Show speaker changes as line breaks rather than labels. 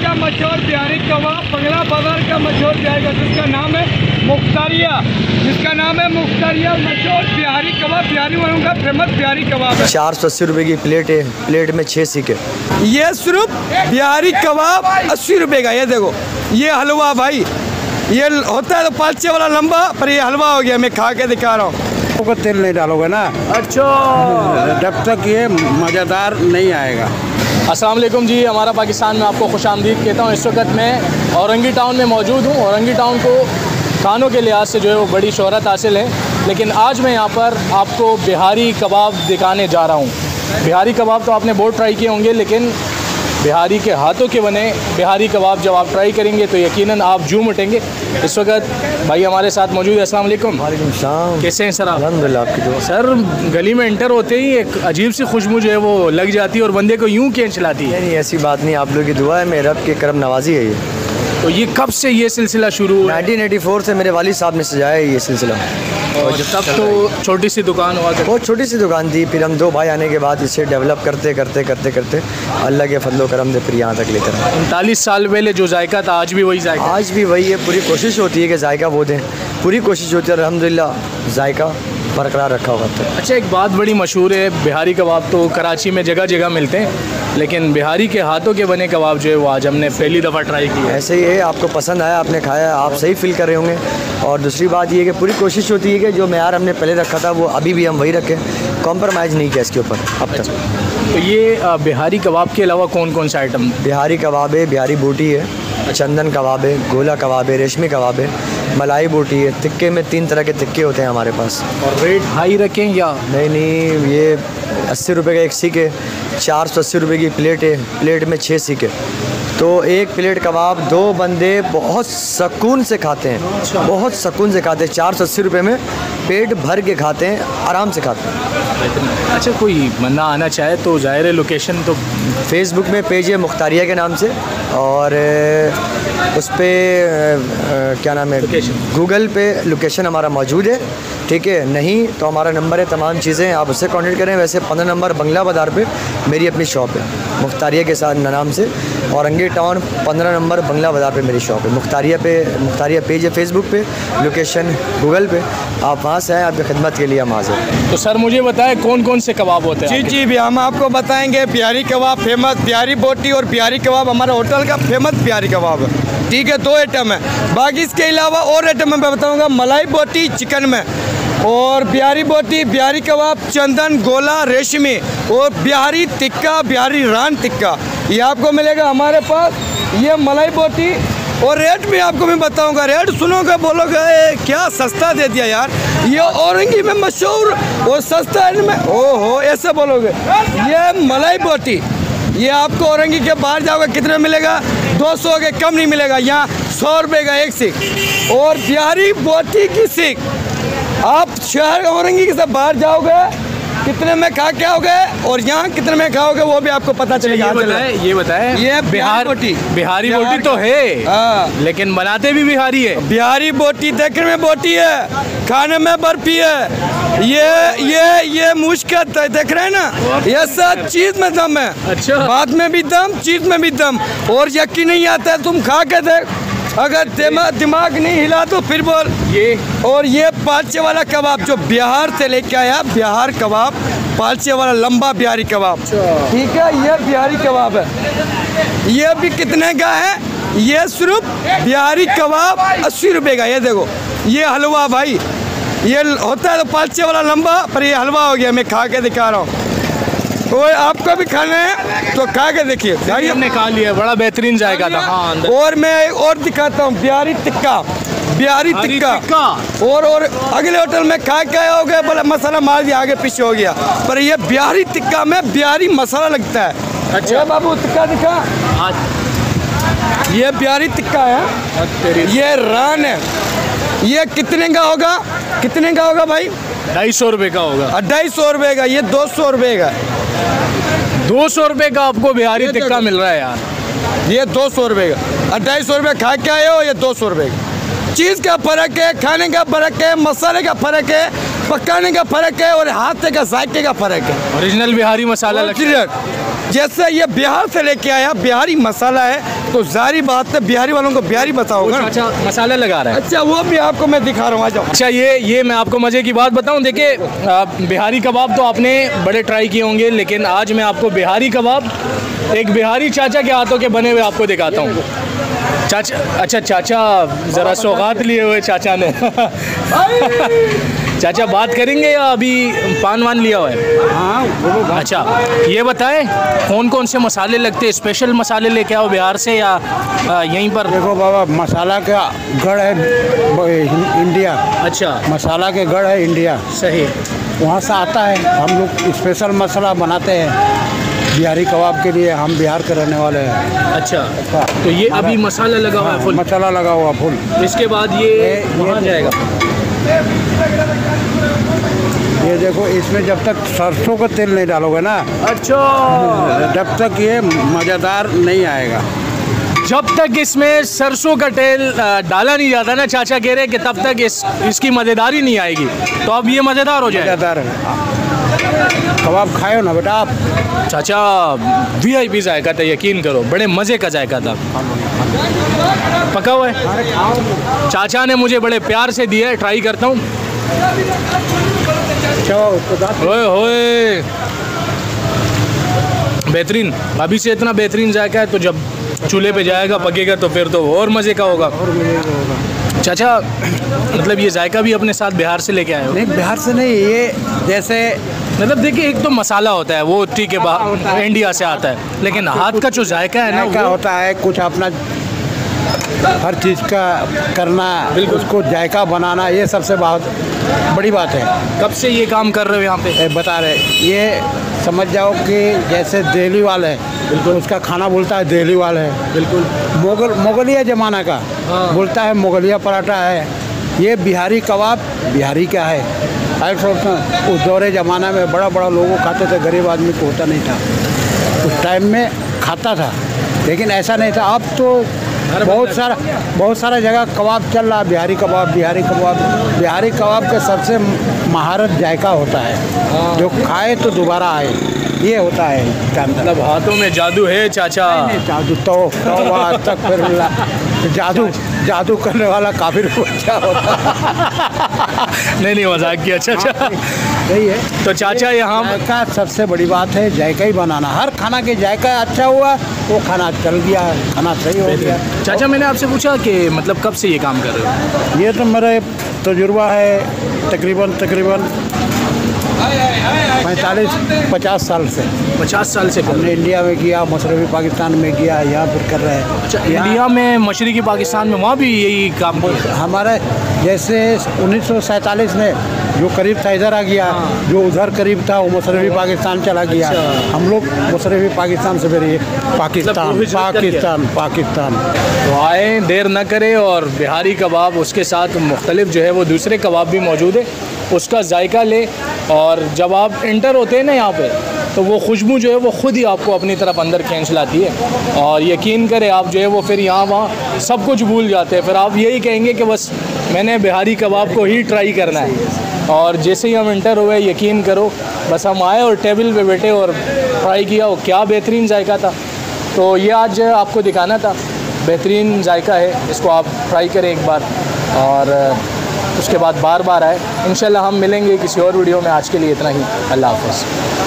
का मशहूर बिहारी कबाब, बंगला बाजार का मशहूर जाएगा, जिसका नाम है मुख्तारिया, मशहूर बिहारी कबाब, बिहारी वालों का फेमस बिहारी कबाब है।
480 रुपये की प्लेट है, प्लेट में 6 सीखे।
ये सिर्फ बिहारी कबाब 80 रुपये का। ये देखो, ये हलवा भाई, ये होता है तो 5-6 वाला लंबा, पर ये हलवा हो गया। मैं खा के दिखा रहा हूँ।
को तेल नहीं डालोगे ना,
अच्छा,
जब तक ये मज़ेदार नहीं आएगा।
अस्सलाम वालेकुम जी, हमारा पाकिस्तान में आपको खुशामदीद कहता हूँ। इस वक्त मैं औरंगी टाउन में मौजूद हूँ। औरंगी टाउन को खानों के लिहाज से जो है वो बड़ी शोहरत हासिल है, लेकिन आज मैं यहाँ पर आपको बिहारी कबाब दिखाने जा रहा हूँ। बिहारी कबाब तो आपने बहुत ट्राई किए होंगे, लेकिन बिहारी के हाथों के बने बिहारी कबाब जब आप ट्राई करेंगे तो यकीनन आप झूम उठेंगे। इस वक्त भाई हमारे साथ मौजूद है। अस्सलाम वालेकुम।
वालेकुम सलाम।
कैसे हैं सर आप?
अल्हम्दुलिल्लाह, आपकी दुआ।
सर, गली में एंटर होते ही एक अजीब सी खुशबू जो है वो लग जाती है और बंदे को यूं खींच लाती है।
नहीं, ऐसी बात नहीं, आप लोगों की दुआ है, मेरे रब की करम नवाजी है। ये
तो ये कब से ये सिलसिला शुरू हुआ?
1984 से मेरे वालिद साहब ने सजाया है ये सिलसिला।
और तब तो छोटी सी दुकान हुआ करती।
बहुत छोटी सी दुकान थी, फिर हम 2 भाई आने के बाद इसे डेवलप करते अल्लाह के फजलो करम से फिर यहाँ तक लेकर आए।
39 साल पहले जो जायका था आज भी वही जायका?
आज भी वही है। पूरी कोशिश होती है कि जायका वो दें, पूरी कोशिश होती है, अल्हम्दुलिल्लाह जायका बरकरार रखा हुआ था।
अच्छा, एक बात बड़ी मशहूर है, बिहारी कबाब तो कराची में जगह जगह मिलते हैं, लेकिन बिहारी के हाथों के बने कबाब जो है वो आज हमने पहली दफ़ा ट्राई किया।
ऐसे ही है, आपको पसंद आया, आपने खाया, आप सही फील कर रहे होंगे। और दूसरी बात ये है कि पूरी कोशिश होती है कि जो मेयार हमने पहले रखा था वो अभी भी हम वही रखें, कॉम्प्रोमाइज़ नहीं किया इसके ऊपर अब तक।
तो ये बिहारी कबाब के अलावा कौन कौन सा आइटम?
बिहारी कबाब है, बिहारी बोटी है, चंदन कबाब है, गोला कबाब है, रेशमी कबाब है, मलाई बोटी है। तिक्के में 3 तरह के तिक्के होते हैं हमारे पास।
और रेट हाई रखें या?
नहीं, ये 80 रुपये का 1 सीख है, 480 रुपये की प्लेट है, प्लेट में 6 सीख है। तो 1 प्लेट कबाब 2 बंदे बहुत सुकून से खाते हैं, बहुत सुकून से खाते हैं। 480 रुपये में पेट भर के खाते हैं, आराम से खाते हैं।
अच्छा, कोई बंदा आना चाहे तो ज़ाहिर है लोकेशन तो
फेसबुक में पेज है मुख्तारिया के नाम से, और उस पर क्या नाम है, गूगल पे लोकेशन हमारा मौजूद है। ठीक है, नहीं तो हमारा नंबर है, तमाम चीज़ें आप उससे कांटेक्ट करें। वैसे 15 नंबर बंगला बाज़ार पे मेरी अपनी शॉप है, मुख्तारिया के साथ नाम से। औरंगी टाउन 15 नंबर बंगला बाज़ार पे मेरी शॉप है। मुख्तारिया पेज है फेसबुक पे, लोकेशन गूगल पे, आप वहाँ से आएँ, आपकी खिदमत के लिए हम हाज़िर हैं।
तो सर मुझे बताएं कौन कौन से कबाब होते हैं?
जी भी हम आपको बताएंगे। बिहारी कबाब फेमस, बिहारी बोटी और बिहारी कबाब हमारा होटल का फेमस बिहारी कबाब है। ठीक है, 2 आइटम है। बाकी इसके अलावा और आइटम मैं बताऊँगा। मलाई बोटी चिकन में, और बिहारी बोटी, बिहारी कबाब, चंदन, गोला, रेशमी, और बिहारी टिक्का, बिहारी रान टिक्का, ये आपको मिलेगा हमारे पास। ये मलाई बोटी, और रेट भी आपको मैं बताऊंगा। रेट सुनोगे बोलोगे क्या सस्ता दे दिया यार, ये औरंगी में मशहूर और सस्ता इनमें, ओहो ऐसे बोलोगे। ये मलाई बोटी, ये आपको औरंगी के बाहर जाओगे कितने मिलेगा? 200 के कम नहीं मिलेगा, यहाँ 100 रुपये का 1 सीख। और बिहारी बोटी की सीख आप शहर औरंगी के साथ बाहर कितने में खा के आओगे और यहाँ कितने में खाओगे वो भी आपको पता चलेगा।
ये बताएं ये बिहारी बोटी तो है,
हाँ,
लेकिन बनाते भी बिहारी है।
बिहारी बोटी देखने में बोटी है, खाने में बर्फी है। ये मुश्किल देख रहे हैं ना, ये सब चीज में दम है।
अच्छा,
बात में भी दम, चीज में भी दम। और यकीन नहीं आता है, तुम खा के देख, अगर दिमाग नहीं हिला तो फिर बोल।
ये और
ये 5 वाला कबाब जो बिहार से लेके आया, बिहार कबाब 5 वाला लंबा बिहारी कबाब। ठीक है, ये बिहारी कबाब है। ये भी कितने का है? ये सिर्फ बिहारी कबाब 80 रुपये का। ये देखो, ये हलवा भाई, ये होता है तो 5 वाला लंबा, पर ये हलवा हो गया। मैं खा के दिखा रहा हूँ, तो आपको भी खाना है तो खा के देखिए।
हमने खा लिया, बड़ा बेहतरीन जाएगा था। हाँ,
और मैं और दिखाता हूँ बिहारी टिक्का, बिहारी टिक्का। और अगले होटल में खा के आए हो गए, बोला मसाला मार दिया, आगे पीछे हो गया, पर ये बिहारी टिक्का में बिहारी मसाला लगता है। अच्छा बाबू, टिक्का दिखा, ये बिहारी टिक्का है, ये रान है। ये कितने का होगा? कितने का होगा भाई?
250 रुपये का होगा।
250 रुपये का। ये 200 रुपये का।
200 रुपये का आपको बिहारी टिक्का मिल रहा है यार।
ये 200 रुपये का। 250 रुपये खा के आए हो, ये 200 रुपये का। चीज़ का फ़र्क है, खाने का फ़र्क है, मसाले का फ़र्क है, पकाने का फ़र्क है और हाथ का जायके का फ़र्क है।
ओरिजिनल बिहारी मसाला लगता है।
जैसे ये बिहार से लेके आया, बिहारी मसाला है तो जारी बात है बिहारी वालों को बिहारी बताओगे।
अच्छा मसाला लगा रहा है।
अच्छा वो भी आपको मैं दिखा रहा हूँ, आ जाओ।
अच्छा ये मैं आपको मज़े की बात बताऊं, देखिए बिहारी कबाब तो आपने बड़े ट्राई किए होंगे, लेकिन आज मैं आपको बिहारी कबाब एक बिहारी चाचा के हाथों के बने हुए आपको दिखाता हूँ। चाचा, अच्छा चाचा ज़रा सौगात लिए हुए चाचा ने चाचा बात करेंगे या अभी पान वान लिया हुआ है?
हाँ।
अच्छा ये बताएं कौन कौन से मसाले लगते हैं? स्पेशल मसाले लेके आओ बिहार से या यहीं पर?
देखो बाबा, मसाला का गढ़ है इंडिया।
अच्छा,
मसाला के गढ़ है इंडिया,
सही।
वहाँ से आता है। हम लोग स्पेशल मसाला बनाते हैं बिहारी कबाब के लिए। हम बिहार के रहने वाले हैं।
अच्छा, तो ये अभी मसाला लगा हुआ है फुल?
मसाला लगा हुआ फुल।
इसके बाद ये कहाँ जाएगा?
ये देखो, इसमें जब तक सरसों का तेल नहीं डालोगे ना,
अच्छा,
जब तक ये मज़ेदार नहीं आएगा।
जब तक इसमें सरसों का तेल डाला नहीं जाता ना, चाचा कह रहे कि तब तक इसकी मज़ेदारी नहीं आएगी। तो अब ये मज़ेदार हो जाएगा।
मज़ेदार है। कबाब खाए हो ना बेटा आप?
चाचा VIP जायका था, यकीन करो, बड़े मज़े का जायका था। पका हुआ है, चाचा ने मुझे बड़े प्यार से दिया है, ट्राई करता हूँ। ओए होए, बेहतरीन। अभी से इतना बेहतरीन जायका है, तो जब चूल्हे पे जाएगा पकेगा तो फिर तो और मज़े का होगा। चाचा मतलब ये जायका भी अपने साथ बिहार से लेके आए हो?
नहीं, बिहार से नहीं। ये जैसे
मतलब देखिए, एक तो मसाला होता है वो ठीक है, बाहर इंडिया से आता है, लेकिन हाथ का जो जायका है ना,
क्या होता है, कुछ अपना हर चीज़ का करना, उसको जायका बनाना, ये सबसे बहुत बड़ी बात है।
कब से ये काम कर रहे हो यहाँ पे?
बता रहे, ये समझ जाओ कि जैसे दिल्ली वाले है, बिल्कुल उसका खाना बोलता है दिल्ली वाले है, बिल्कुल मुगलिया ज़माना का बोलता है मुगलिया पराठा है। ये बिहारी कबाब बिहारी का है। उस दौरे ज़माना में बड़ा बड़ा लोगों खाते थे, गरीब आदमी को होता नहीं था। उस टाइम में खाता था, लेकिन ऐसा नहीं था। अब तो बहुत सारा जगह कबाब चल रहा है, बिहारी कबाब। बिहारी कबाब का सबसे महारत जायका होता है, जो खाए तो दोबारा आए, ये होता है इसका अंदर।
मतलब हाथों में जादू है चाचा।
जादू तो आज तक फिर जादू करने वाला काफिर अच्छा होता
नहीं मजाक किया चाचा।
यही है।
तो चाचा यहाँ
जायका सबसे बड़ी बात है, जायका ही बनाना। हर खाना के जायका अच्छा हुआ, वो खाना चल गया, खाना सही हो गया।
चाचा मैंने आपसे पूछा कि मतलब कब से ये काम कर रहे हो?
ये तो मेरा तजुर्बा है तकरीबन 45-50 साल से।
50 साल से
हमने इंडिया में किया, मशरक़ी पाकिस्तान में किया, यहाँ पर कर रहे हैं।
अच्छा, इंडिया में, मशरक़ी पाकिस्तान में, वहाँ भी यही काम किया?
हमारा जैसे 1947 में जो करीब था इधर आ गया, जो उधर करीब था वो मशरक़ी पाकिस्तान चला गया। हम लोग मशरक़ी पाकिस्तान से फिर पाकिस्तान।
तो आए, देर न करें, और बिहारी कबाब उसके साथ मुख्तलिफ जो है वो दूसरे कबाब भी मौजूद है, उसका जायका ले। और जब आप इंटर होते हैं ना यहाँ पे, तो वो खुशबू जो है वो ख़ुद ही आपको अपनी तरफ अंदर खींच लाती है। और यकीन करें आप जो है वो फिर यहाँ वहाँ सब कुछ भूल जाते हैं। फिर आप यही कहेंगे कि बस मैंने बिहारी कबाब को ही ट्राई करना है। और जैसे ही हम इंटर हुए, यकीन करो, बस हम आए और टेबल पे बैठे और ट्राई किया, वो क्या बेहतरीन जायका था। तो ये आज आपको दिखाना था, बेहतरीन जायका है, इसको आप ट्राई करें एक बार, और उसके बाद बार बार आए। इंशाल्लाह हम मिलेंगे किसी और वीडियो में। आज के लिए इतना ही, अल्लाह हाफ़िज़।